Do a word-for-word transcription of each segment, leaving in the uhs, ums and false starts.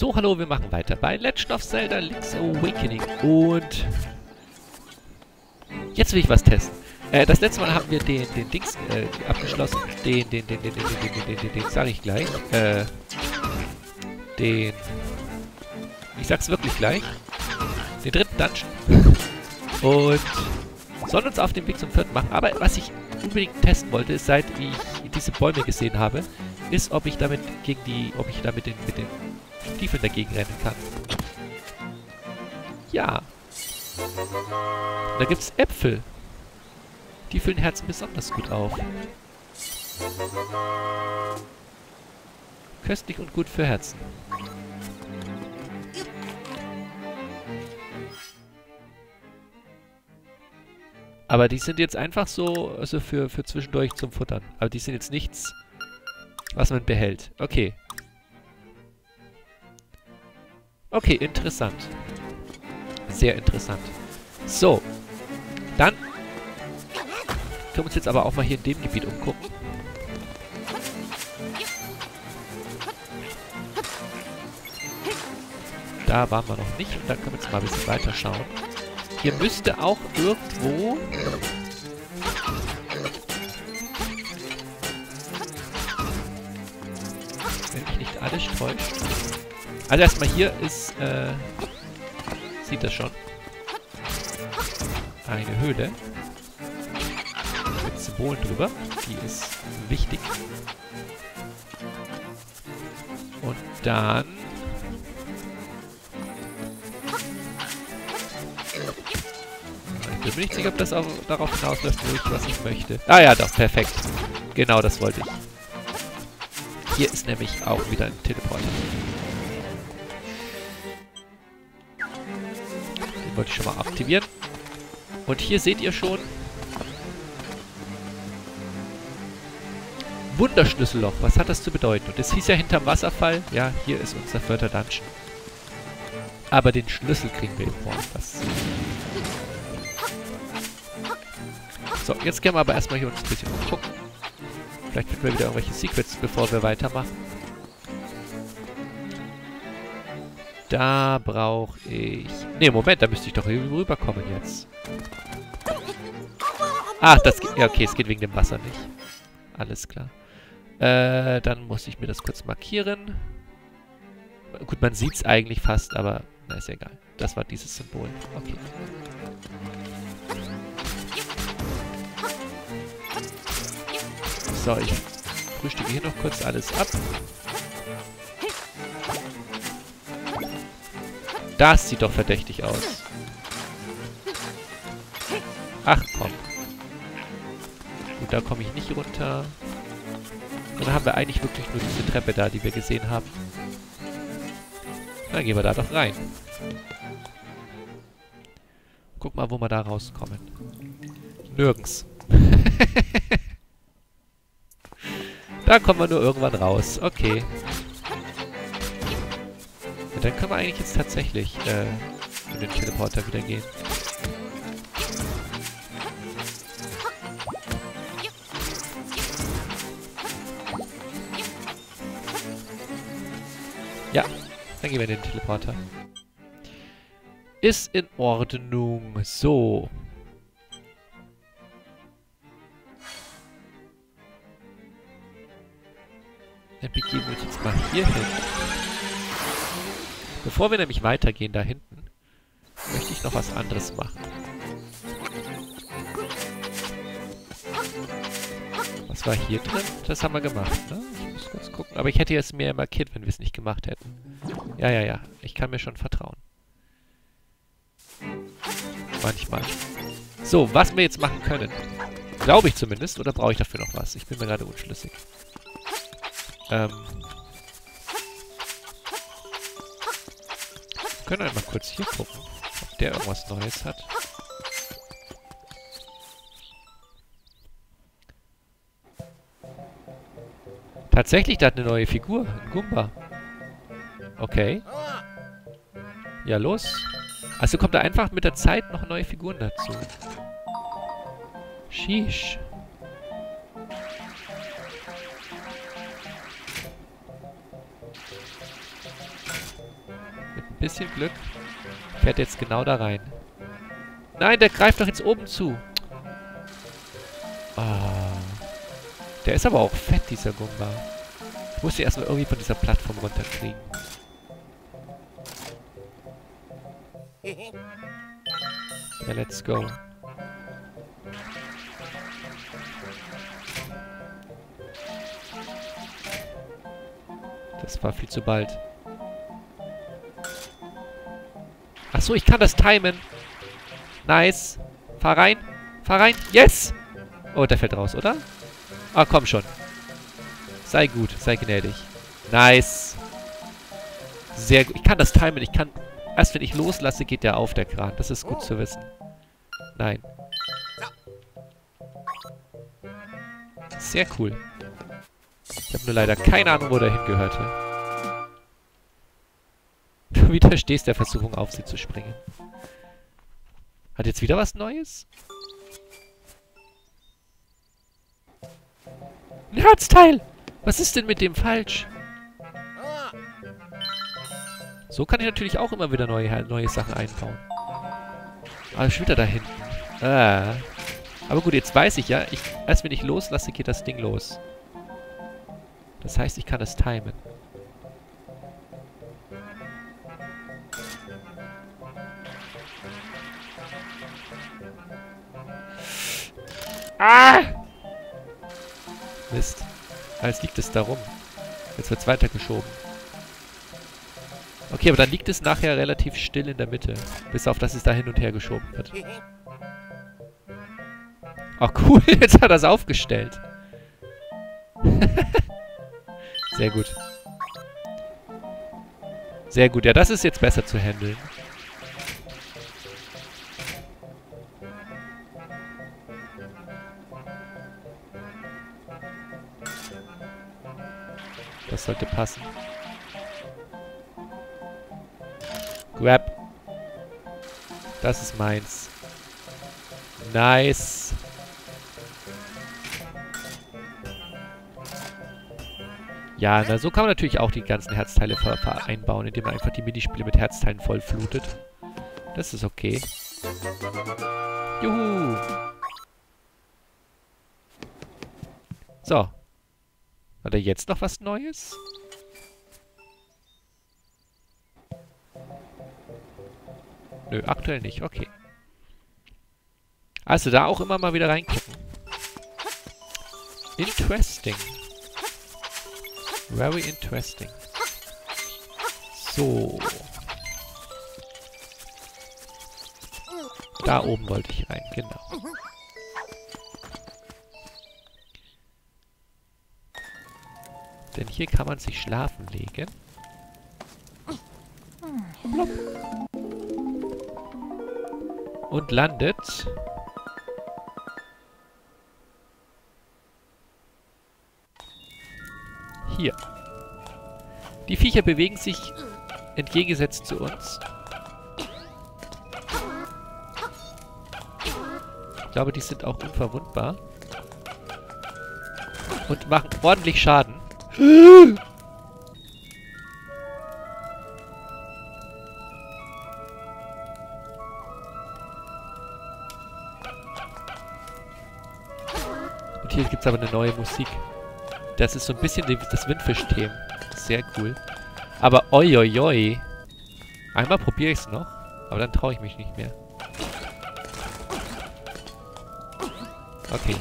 So, hallo, wir machen weiter bei Legend of Zelda Link's Awakening. Und jetzt will ich was testen. Äh, das letzte Mal haben wir den, den Dings äh, abgeschlossen. Den, den, den, den, den, den, den, den, den, den, sag ich gleich. Äh, den... Ich sag's wirklich gleich. Den dritten Dungeon. Und sollen uns auf den Weg zum vierten machen. Aber was ich unbedingt testen wollte, ist, seit ich diese Bäume gesehen habe, ist, ob ich damit gegen die... ob ich damit den, mit den Stiefeln dagegen rennen kann. Ja. Da gibt's Äpfel. Die füllen Herzen besonders gut auf. Köstlich und gut für Herzen. Aber die sind jetzt einfach so, also für, für zwischendurch zum Futtern. Aber die sind jetzt nichts, was man behält. Okay. Okay, interessant. Sehr interessant. So. Dann können wir uns jetzt aber auch mal hier in dem Gebiet umgucken. Da waren wir noch nicht und da können wir jetzt mal ein bisschen weiter schauen. Hier müsste auch irgendwo... wenn mich nicht alles täuscht. Also erstmal hier ist... Äh, sieht das schon. Eine Höhle. Mit Symbolen drüber. Die ist wichtig. Und dann... Ich bin mir nicht sicher, ob das auch darauf hinausläuft, wo ich was ich möchte. Ah ja, doch, perfekt. Genau, das wollte ich. Hier ist nämlich auch wieder ein Teleporter. Den wollte ich schon mal aktivieren. Und hier seht ihr schon... Wunderschlüsselloch. Was hat das zu bedeuten? Und das hieß ja hinterm Wasserfall. Ja, hier ist unser vierter Dungeon. Aber den Schlüssel kriegen wir irgendwo anders. So, jetzt können wir aber erstmal hier uns ein bisschen umgucken. Vielleicht finden wir wieder irgendwelche Secrets, bevor wir weitermachen. Da brauche ich... Ne, Moment, da müsste ich doch hier rüberkommen jetzt. Ach, das geht... Ja, okay, es geht wegen dem Wasser nicht. Alles klar. Äh, dann muss ich mir das kurz markieren. Gut, man sieht es eigentlich fast, aber... Na, ist ja egal. Das war dieses Symbol. Okay. So, ich frühstücke hier noch kurz alles ab. Das sieht doch verdächtig aus. Ach, komm. Gut, da komme ich nicht runter. Und dann haben wir eigentlich wirklich nur diese Treppe da, die wir gesehen haben. Dann gehen wir da doch rein. Guck mal, wo wir da rauskommen. Nirgends. Da kommen wir nur irgendwann raus. Okay. Und dann können wir eigentlich jetzt tatsächlich äh, in den Teleporter wieder gehen. Ja, dann gehen wir in den Teleporter. Ist in Ordnung. So. Dann begeben wir uns jetzt mal hier hin. Bevor wir nämlich weitergehen da hinten, möchte ich noch was anderes machen. Was war hier drin? Das haben wir gemacht, ne? Ich muss kurz gucken. Aber ich hätte jetzt mehr markiert, wenn wir es nicht gemacht hätten. Ja, ja, ja. Ich kann mir schon vertrauen. Manchmal. So, was wir jetzt machen können. Glaube ich zumindest. Oder brauche ich dafür noch was? Ich bin mir gerade unschlüssig. Ähm... Wir können einmal kurz hier gucken, ob der irgendwas Neues hat. Tatsächlich, der hat eine neue Figur. Ein Goomba. Okay. Ja, los. Also kommt da einfach mit der Zeit noch neue Figuren dazu. Sheesh. bisschen Glück fährt jetzt genau da rein. Nein, der greift doch jetzt oben zu. Oh. Der ist aber auch fett, dieser Goomba. Ich muss ihn erstmal irgendwie von dieser Plattform runterkriegen. Ja, let's go. Das war viel zu bald. Ach so, ich kann das timen. Nice. Fahr rein. Fahr rein. Yes! Oh, der fällt raus, oder? Ah, komm schon. Sei gut. Sei gnädig. Nice. Sehr gut. Ich kann das timen. Ich kann... Erst wenn ich loslasse, geht der auf, der Kran. Das ist gut zu wissen. Nein. Sehr cool. Ich habe nur leider keine Ahnung, wo der hingehörte. Du widerstehst der Versuchung, auf sie zu springen. Hat jetzt wieder was Neues? Ein Herzteil! Was ist denn mit dem falsch? So kann ich natürlich auch immer wieder neue, neue Sachen einbauen. Ah, schon wieder da hinten. Ah. Aber gut, jetzt weiß ich ja, ich, erst wenn ich loslasse, geht das Ding los. Das heißt, ich kann es timen. Ah! Mist. Ah, jetzt liegt es da rum. Jetzt wird es weitergeschoben. Okay, aber dann liegt es nachher relativ still in der Mitte. Bis auf, dass es da hin und her geschoben wird. Ach cool, jetzt hat er es aufgestellt. Sehr gut. Sehr gut, ja, das ist jetzt besser zu handeln. Das sollte passen. Grab. Das ist meins. Nice. Ja, na, so kann man natürlich auch die ganzen Herzteile ver vereinbauen, indem man einfach die Minispiele mit Herzteilen vollflutet. Das ist okay. Juhu. So. Hat er jetzt noch was Neues? Nö, aktuell nicht. Okay. Also da auch immer mal wieder reingucken. Interesting. Very interesting. So. Da oben wollte ich rein, genau. Denn hier kann man sich schlafen legen. Plopp. Und landet hier. Die Viecher bewegen sich entgegengesetzt zu uns. Ich glaube, die sind auch unverwundbar. Und machen ordentlich Schaden. Und hier gibt es aber eine neue Musik. Das ist so ein bisschen die, das Windfisch-Thema. Sehr cool. Aber oi oi oi. Einmal probiere ich es noch, aber dann traue ich mich nicht mehr. Okay.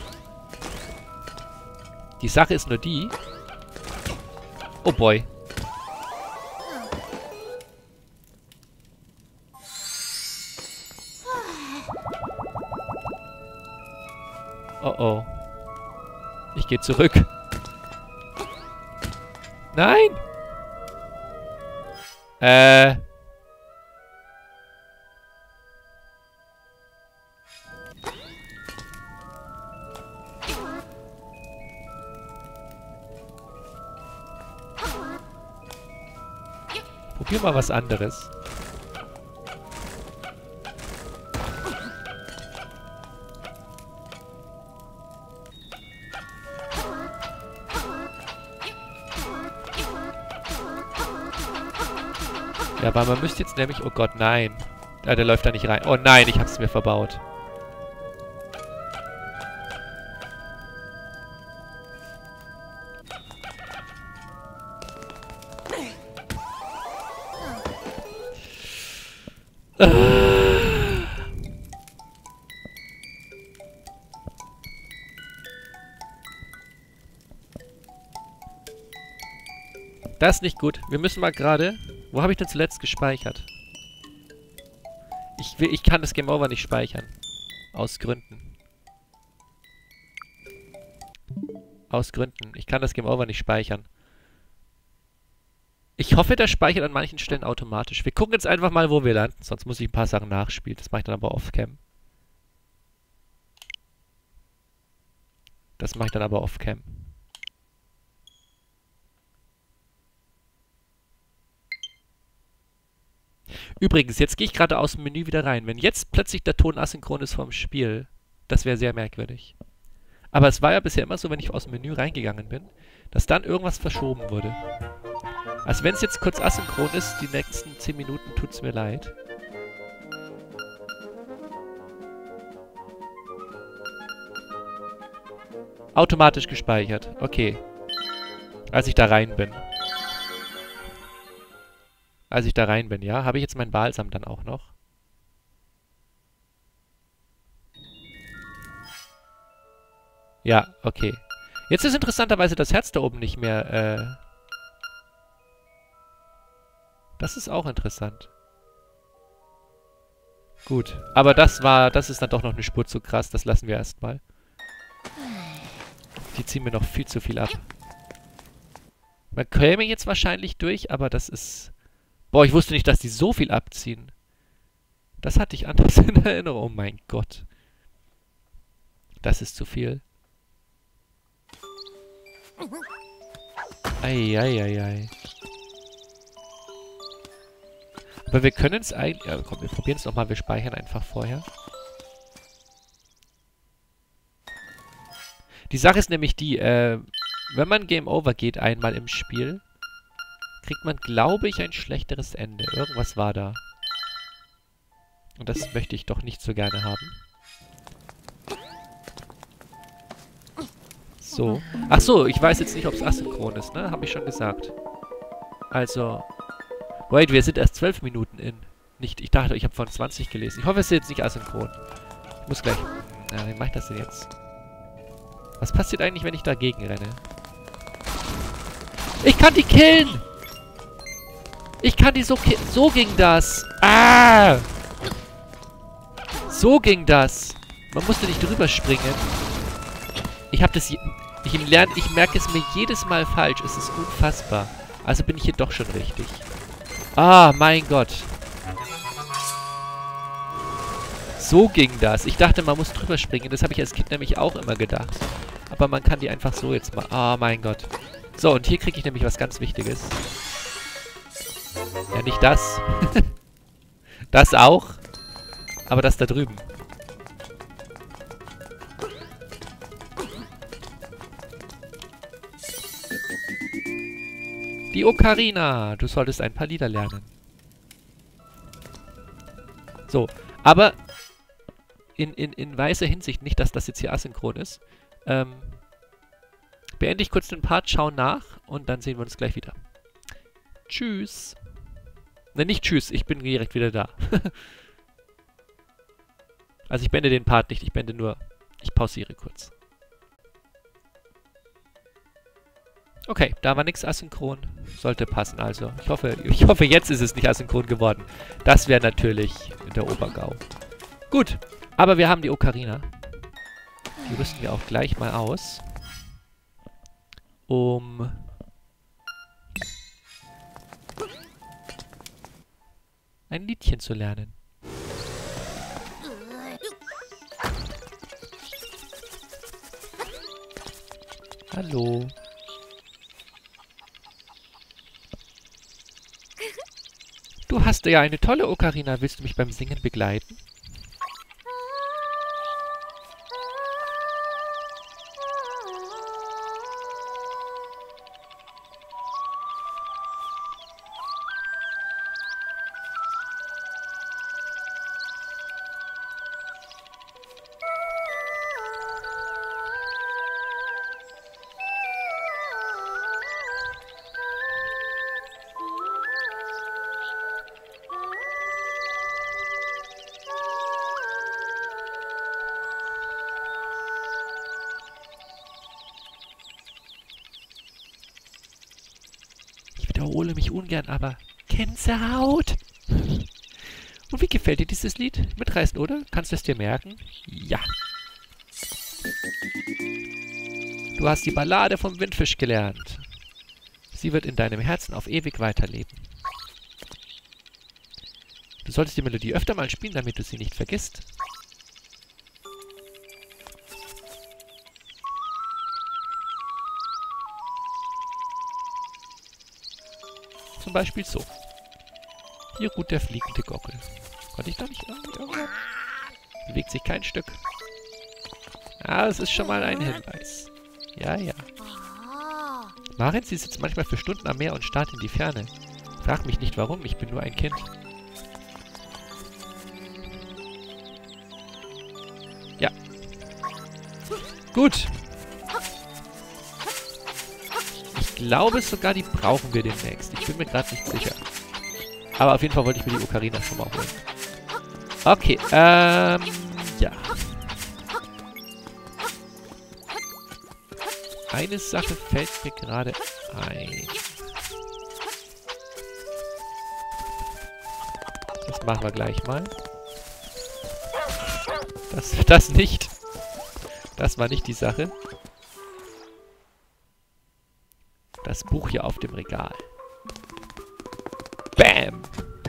Die Sache ist nur die... Oh boy. Oh oh. Ich gehe zurück. Nein! Äh... Probier mal was anderes. Ja, aber man müsste jetzt nämlich... Oh Gott, nein. Ah, der läuft da nicht rein. Oh nein, ich hab's mir verbaut. Das ist nicht gut. Wir müssen mal gerade... Wo habe ich denn zuletzt gespeichert? Ich will, ich kann das Game Over nicht speichern. Aus Gründen. Aus Gründen. Ich kann das Game Over nicht speichern. Ich hoffe, der speichert an manchen Stellen automatisch. Wir gucken jetzt einfach mal, wo wir landen. Sonst muss ich ein paar Sachen nachspielen. Das mache ich dann aber off-cam. Das mache ich dann aber off-cam. Übrigens, jetzt gehe ich gerade aus dem Menü wieder rein. Wenn jetzt plötzlich der Ton asynchron ist vom Spiel, das wäre sehr merkwürdig. Aber es war ja bisher immer so, wenn ich aus dem Menü reingegangen bin, dass dann irgendwas verschoben wurde. Also wenn es jetzt kurz asynchron ist, die nächsten zehn Minuten, tut es mir leid. Automatisch gespeichert. Okay. Als ich da rein bin. Als ich da rein bin, ja? Habe ich jetzt mein Balsam dann auch noch? Ja, okay. Jetzt ist interessanterweise das Herz da oben nicht mehr, äh... Das ist auch interessant. Gut. Aber das war, das ist dann doch noch eine Spur zu krass. Das lassen wir erstmal. Die ziehen mir noch viel zu viel ab. Man käme jetzt wahrscheinlich durch, aber das ist... Boah, ich wusste nicht, dass die so viel abziehen. Das hatte ich anders in Erinnerung. Oh mein Gott. Das ist zu viel. Eieiei. Aber wir können es eigentlich... Ja, komm, wir probieren es nochmal. Wir speichern einfach vorher. Die Sache ist nämlich die, äh... wenn man Game Over geht einmal im Spiel, kriegt man, glaube ich, ein schlechteres Ende. Irgendwas war da. Und das möchte ich doch nicht so gerne haben. So. Ach so, ich weiß jetzt nicht, ob es asynchron ist, ne? Habe ich schon gesagt. Also... Wait, wir sind erst zwölf Minuten in. Nicht, ich dachte, ich habe von zwanzig gelesen. Ich hoffe, es ist jetzt nicht asynchron. Ich muss gleich... Na, wie mache ich das denn jetzt? Was passiert eigentlich, wenn ich dagegen renne? Ich kann die killen! Ich kann die so killen. So ging das. Ah! So ging das. Man musste nicht drüber springen. Ich habe das... Ich lerne... Ich merke es mir jedes Mal falsch. Es ist unfassbar. Also bin ich hier doch schon richtig. Ah, mein Gott. So ging das. Ich dachte, man muss drüber springen. Das habe ich als Kind nämlich auch immer gedacht. Aber man kann die einfach so jetzt mal... Ah, mein Gott. So, und hier kriege ich nämlich was ganz Wichtiges. Ja, nicht das. Das auch. Aber das da drüben. Die Ocarina. Du solltest ein paar Lieder lernen. So, aber in, in, in weiser Hinsicht, nicht, dass das jetzt hier asynchron ist, ähm, beende ich kurz den Part, schau nach und dann sehen wir uns gleich wieder. Tschüss. Ne, nicht tschüss, ich bin direkt wieder da. Also ich beende den Part nicht, ich beende nur, ich pausiere kurz. Okay, da war nichts asynchron. Sollte passen also. Ich hoffe, ich hoffe, jetzt ist es nicht asynchron geworden. Das wäre natürlich der Obergau. Gut, aber wir haben die Ocarina. Die rüsten wir auch gleich mal aus. Um... ein Liedchen zu lernen. Hallo. Du hast ja eine tolle Ocarina. Willst du mich beim Singen begleiten? wiederhole mich ungern, aber Gänsehaut. Und wie gefällt dir dieses Lied? Mitreißend, oder? Kannst du es dir merken? Ja. Du hast die Ballade vom Windfisch gelernt. Sie wird in deinem Herzen auf ewig weiterleben. Du solltest die Melodie öfter mal spielen, damit du sie nicht vergisst. Zum Beispiel so. Hier ruht der fliegende Gockel. Konnte ich da nicht irgendwie irgendwas? Bewegt sich kein Stück. Ah, das ist schon mal ein Hinweis. Ja, ja. Marin, sie sitzt manchmal für Stunden am Meer und starrt in die Ferne. Frag mich nicht warum, ich bin nur ein Kind. Ja. Gut. Ich glaube sogar, die brauchen wir demnächst. Ich bin mir gerade nicht sicher. Aber auf jeden Fall wollte ich mir die Ocarina schon mal holen. Okay, ähm, ja. Eine Sache fällt mir gerade ein. Das machen wir gleich mal. Das, das nicht. Das war nicht die Sache. Das Buch hier auf dem Regal. Bam!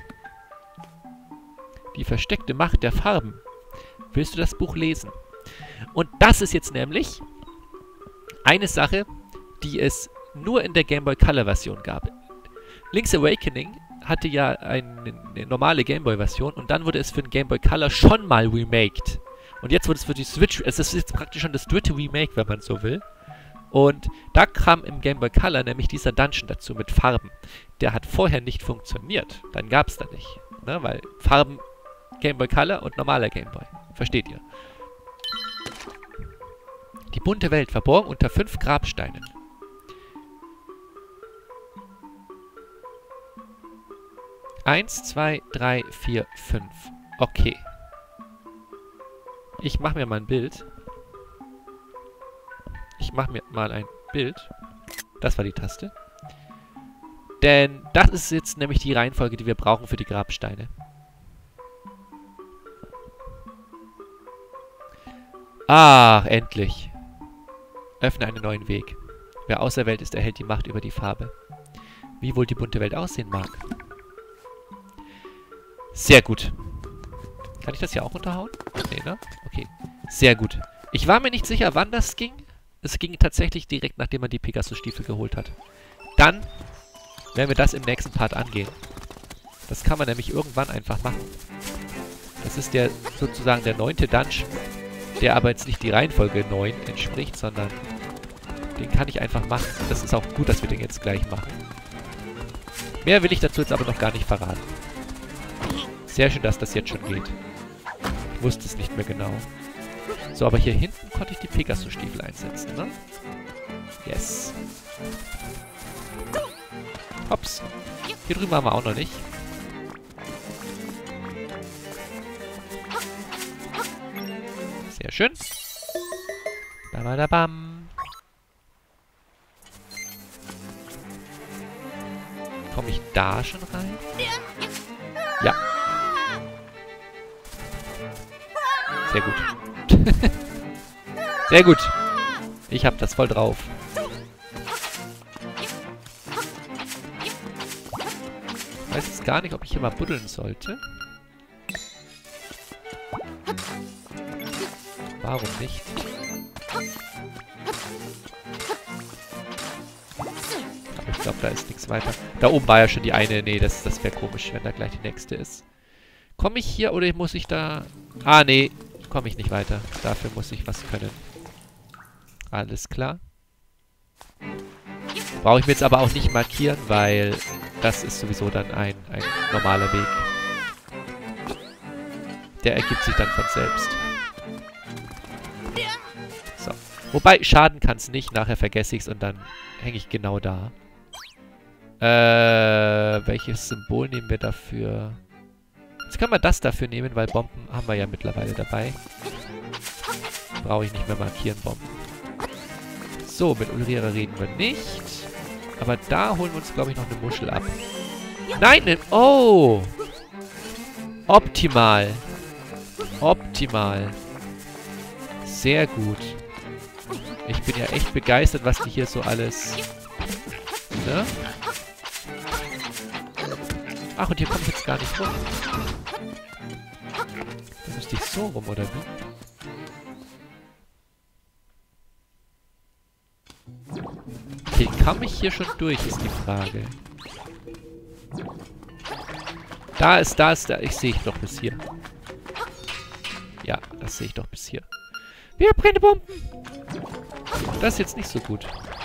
Die versteckte Macht der Farben. Willst du das Buch lesen? Und das ist jetzt nämlich eine Sache, die es nur in der Game Boy Color Version gab. Link's Awakening hatte ja eine, eine normale Game Boy Version und dann wurde es für den Game Boy Color schon mal remaked. Und jetzt wurde es für die Switch, es ist jetzt praktisch schon das dritte Remake, wenn man so will. Und da kam im Game Boy Color nämlich dieser Dungeon dazu mit Farben. Der hat vorher nicht funktioniert. Dann gab es da nicht. Ne? Weil Farben Game Boy Color und normaler Game Boy. Versteht ihr? Die bunte Welt verborgen unter fünf Grabsteinen. Eins, zwei, drei, vier, fünf. Okay. Ich mache mir mal ein Bild. Ich mache mir mal ein Bild. Das war die Taste. Denn das ist jetzt nämlich die Reihenfolge, die wir brauchen für die Grabsteine. Ach, endlich. Öffne einen neuen Weg. Wer auserwählt ist, erhält die Macht über die Farbe. Wie wohl die bunte Welt aussehen mag. Sehr gut. Kann ich das hier auch unterhauen? Nee, ne? Okay. Sehr gut. Ich war mir nicht sicher, wann das ging. Es ging tatsächlich direkt, nachdem man die Pegasus-Stiefel geholt hat. Dann werden wir das im nächsten Part angehen. Das kann man nämlich irgendwann einfach machen. Das ist der sozusagen der neunte Dungeon, der aber jetzt nicht die Reihenfolge neun entspricht, sondern den kann ich einfach machen. Das ist auch gut, dass wir den jetzt gleich machen. Mehr will ich dazu jetzt aber noch gar nicht verraten. Sehr schön, dass das jetzt schon geht. Ich wusste es nicht mehr genau. So, aber hier hinten konnte ich die Pegasus-Stiefel einsetzen, ne? Yes. Hops. Hier drüben waren wir auch noch nicht. Sehr schön. Babadabam. Komme ich da schon rein? Ja. Sehr gut. Sehr gut. Ich hab das voll drauf. Ich weiß jetzt gar nicht, ob ich hier mal buddeln sollte. Warum nicht? Aber ich glaube, da ist nichts weiter. Da oben war ja schon die eine. Nee, das, das wäre komisch, wenn da gleich die nächste ist. Komme ich hier oder muss ich da... Ah, nee. Komme ich nicht weiter. Dafür muss ich was können. Alles klar. Brauche ich mir jetzt aber auch nicht markieren, weil das ist sowieso dann ein, ein normaler Weg. Der ergibt sich dann von selbst. So. Wobei, schaden kann es nicht. Nachher vergesse ich es und dann hänge ich genau da. Äh, welches Symbol nehmen wir dafür? Jetzt können wir das dafür nehmen, weil Bomben haben wir ja mittlerweile dabei. Brauche ich nicht mehr markieren, Bomben. So, mit Ulrira reden wir nicht. Aber da holen wir uns, glaube ich, noch eine Muschel ab. Nein! Ne, oh! Optimal. Optimal. Sehr gut. Ich bin ja echt begeistert, was die hier so alles... Ne? Ach, und hier komme ich jetzt gar nicht rum. Da müsste ich so rum, oder wie? Okay, kam ich hier schon durch, ist die Frage. Da ist, da ist, da. Ich sehe ich doch bis hier. Ja, das sehe ich doch bis hier. Wir haben keine Bomben. Das ist jetzt nicht so gut.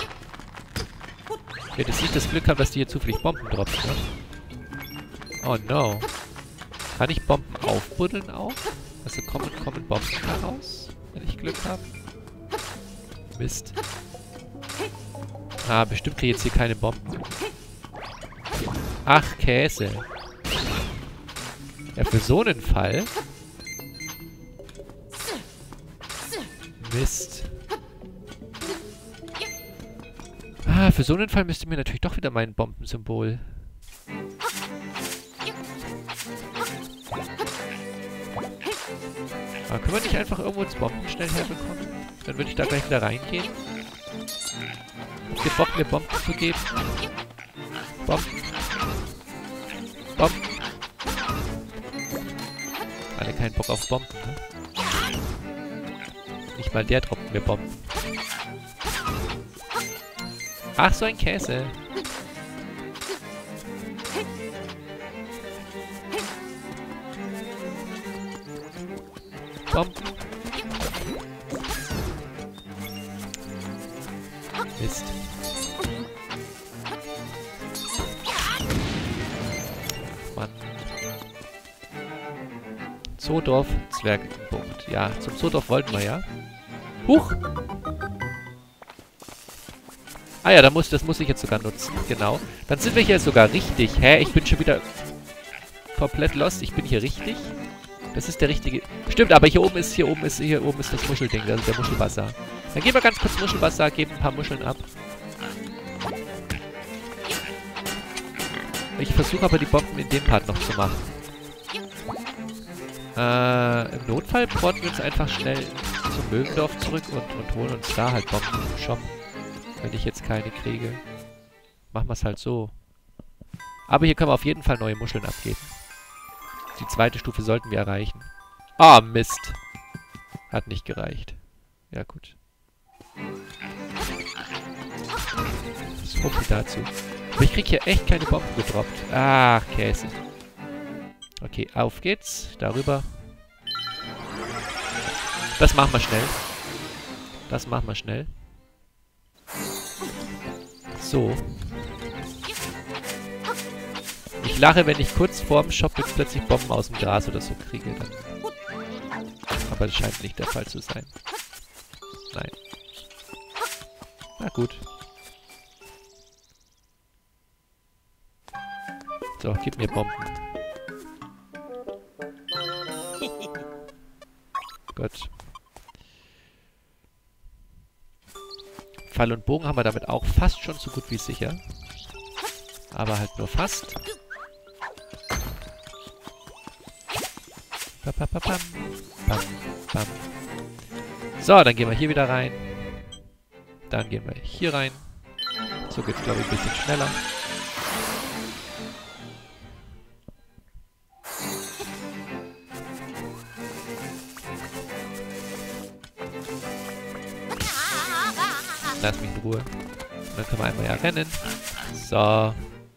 Ich hätte jetzt nicht das Glück haben, dass die hier zufällig Bomben droppen, ne? Oh no. Kann ich Bomben aufbuddeln auch? Also kommen, kommen Bomben heraus, wenn ich Glück habe? Mist. Ah, bestimmt kriege ich jetzt hier keine Bomben. Ach, Käse. Ja, für so einen Fall. Mist. Ah, für so einen Fall müsste mir natürlich doch wieder mein Bombensymbol. Aber können wir nicht einfach irgendwo ins Bomben schnell herbekommen? Dann würde ich da gleich wieder reingehen. Habt ihr Bock, mir Bomben zu geben? Bomben. Bomben. Alle keinen Bock auf Bomben, ne? Nicht mal der droppt mir Bomben. Ach, so ein Käse. Bomben. Mist. Mann. Zoodorf, Zwergenpunkt. Ja, zum Zoodorf wollten wir ja. Huch! Ah ja, da muss, das muss ich jetzt sogar nutzen. Genau. Dann sind wir hier sogar richtig. Hä? Ich bin schon wieder komplett lost. Ich bin hier richtig. Das ist der richtige... Stimmt, aber hier oben ist, hier oben ist, hier oben ist das Muschelding. Das ist der Muschelbazar. Dann gehen wir ganz kurz Muschelbazar, geben ein paar Muscheln ab. Ich versuche aber die Bomben in dem Part noch zu machen. Äh, im Notfall porten wir uns einfach schnell zum Möwendorf zurück und, und holen uns da halt Bomben im Shop. Wenn ich jetzt keine kriege. Machen wir es halt so. Aber hier können wir auf jeden Fall neue Muscheln abgeben. Die zweite Stufe sollten wir erreichen. Ah, Mist. Hat nicht gereicht. Ja, gut. So viel dazu. Aber ich krieg hier echt keine Bomben gedroppt. Ach, Käse. Okay, auf geht's. Darüber. Das machen wir schnell. Das machen wir schnell. So. Ich lache, wenn ich kurz vorm Shop jetzt plötzlich Bomben aus dem Gras oder so kriege. Dann. Aber das scheint nicht der Fall zu sein. Nein. Na gut. So, gib mir Bomben. Gut. Pfeil und Bogen haben wir damit auch fast schon so gut wie sicher. Aber halt nur fast. Bam, bam, bam, bam, bam. So, dann gehen wir hier wieder rein. Dann gehen wir hier rein. So geht's, glaube ich, ein bisschen schneller. Lass mich in Ruhe. Und dann können wir einmal ja rennen. So.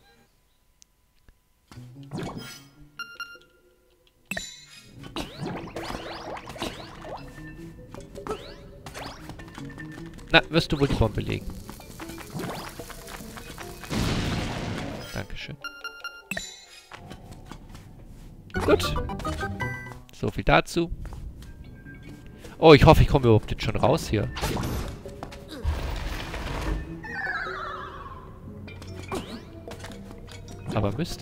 Na, wirst du wohl die Bombe legen. Dankeschön. Gut. So viel dazu. Oh, ich hoffe, ich komme überhaupt jetzt schon raus hier. Aber müsste.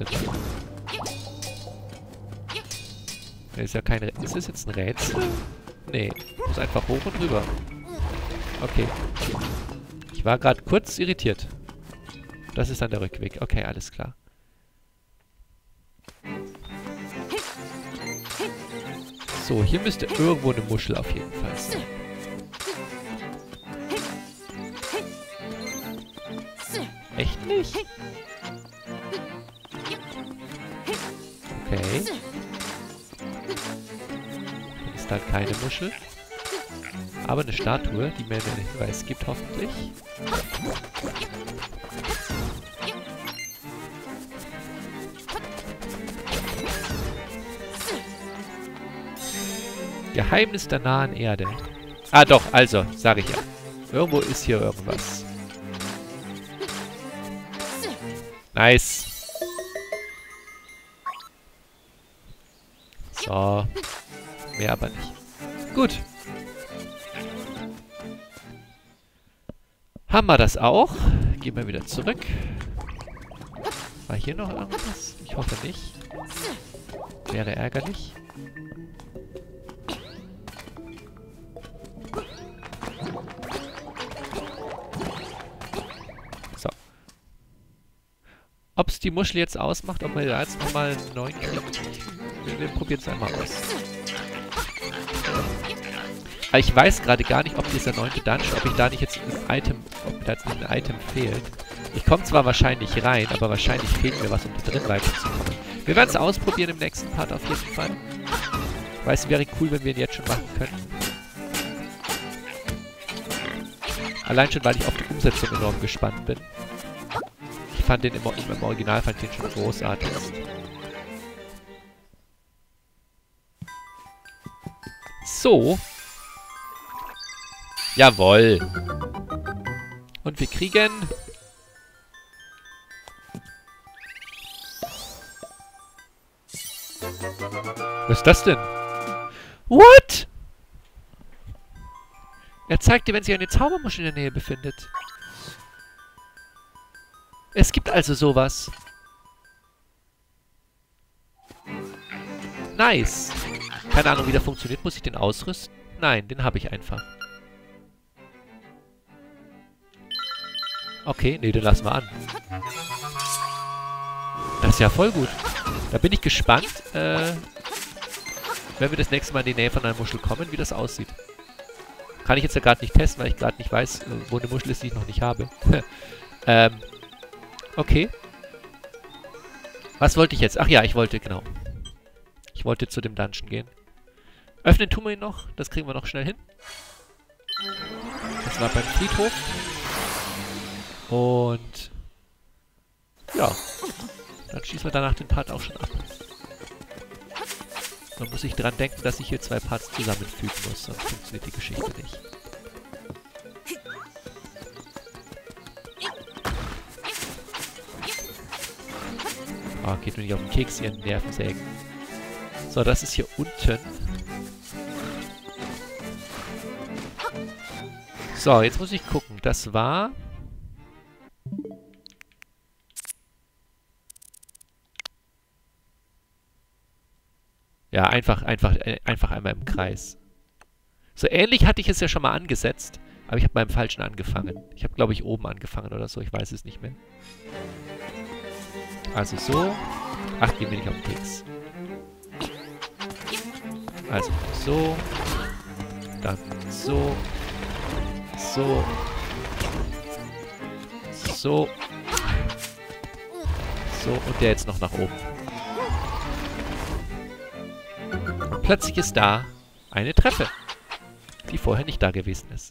Ist ja kein Rätsel. Ist das jetzt ein Rätsel? Nee. Muss einfach hoch und rüber. Okay. Ich war gerade kurz irritiert. Das ist dann der Rückweg. Okay, alles klar. So, hier müsste irgendwo eine Muschel auf jeden Fall sein. Echt nicht? Okay. Hier ist da keine Muschel. Aber eine Statue, die mir einen Hinweis gibt, hoffentlich. Geheimnis der nahen Erde. Ah doch, also, sage ich ja. Irgendwo ist hier irgendwas. Nice. So. Mehr aber nicht. Gut. Haben wir das auch? Gehen wir wieder zurück. War hier noch irgendwas? Ich hoffe nicht. Wäre ärgerlich. So. Ob es die Muschel jetzt ausmacht, ob wir da jetzt nochmal einen neuen kriegen. Wir, wir probieren es einmal aus. Aber ich weiß gerade gar nicht, ob dieser neunte Dungeon, ob ich da nicht jetzt ein Item, ob da jetzt nicht ein Item fehlt. Ich komme zwar wahrscheinlich rein, aber wahrscheinlich fehlt mir was, um da drin weiterzukommen. Wir werden es ausprobieren im nächsten Part auf jeden Fall. Ich weiß, es wäre cool, wenn wir ihn jetzt schon machen könnten. Allein schon, weil ich auf die Umsetzung enorm gespannt bin. Ich fand den im, im Original fand ich den schon großartig. So. Jawohl. Und wir kriegen... Was ist das denn? What? Er zeigt dir, wenn sich eine Zaubermuschel in der Nähe befindet. Es gibt also sowas. Nice. Keine Ahnung, wie der funktioniert. Muss ich den ausrüsten? Nein, den habe ich einfach. Okay, nee, den lassen wir an. Das ist ja voll gut. Da bin ich gespannt, äh, wenn wir das nächste Mal in die Nähe von einer Muschel kommen, wie das aussieht. Kann ich jetzt ja gerade nicht testen, weil ich gerade nicht weiß, wo eine Muschel ist, die ich noch nicht habe. ähm, okay. Was wollte ich jetzt? Ach ja, ich wollte, genau. Ich wollte zu dem Dungeon gehen. Öffnen tun wir ihn noch. Das kriegen wir noch schnell hin. Das war beim Friedhof. Und ja, dann schließen wir danach den Part auch schon ab. Man muss sich dran denken, dass ich hier zwei Parts zusammenfügen muss, sonst funktioniert die Geschichte nicht. Oh, geht mir nicht auf den Keks, ihren Nervensägen. So, das ist hier unten. So, jetzt muss ich gucken. Das war... Ja, einfach, einfach, äh, einfach einmal im Kreis. So ähnlich hatte ich es ja schon mal angesetzt, aber ich habe beim Falschen angefangen. Ich habe, glaube ich, oben angefangen oder so, ich weiß es nicht mehr. Also so. Ach, gehen wir nicht auf den Keks. Also so. Dann so. So. So. So, und der jetzt noch nach oben. Und plötzlich ist da eine Treppe, die vorher nicht da gewesen ist.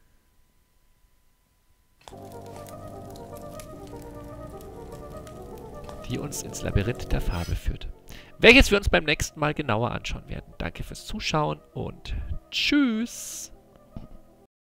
Die uns ins Labyrinth der Farbe führt. Welches wir uns beim nächsten Mal genauer anschauen werden. Danke fürs Zuschauen und tschüss!